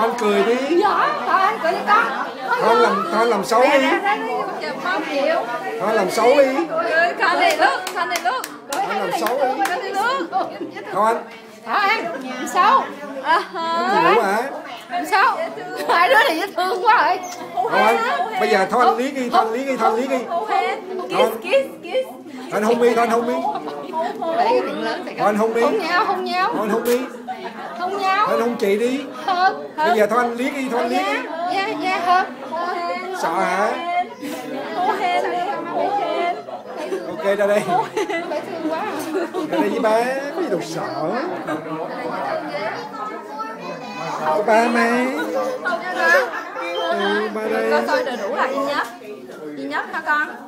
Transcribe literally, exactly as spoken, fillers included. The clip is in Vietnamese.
Anh cười đi. Dạ, thôi anh cười đi con. Thôi làm, thôi làm xấu đi. Thôi làm xấu đi. Con này lúc, con này lúc. Thôi làm xấu đi. Con này lúc. Thôi anh. Thôi em, làm xấu. Anh gì nữa hả? Làm xấu. Hai đứa này dễ thương quá rồi. Thôi anh, bây giờ thôi anh liếc đi, thôi anh liếc đi, thôi anh liếc đi. Thôi anh hôn mi, thôi anh hôn mi. Thôi anh hôn đi. Hôn nhau, hôn nhau. Thôi anh hôn đi. Hôn nhau. Thôi anh hôn chị đi. Hơn. Bây giờ thôi anh liếc đi, thôi anh liếc đi. Dạ, dạ, hơn. Sợ hả? Ok ra đây. Bé thương quá. Ra đây với ba, có gì đâu sợ. Có ba mà. Ừ, ba đây. Con coi đầy đủ là duy nhất. Duy nhất hả con?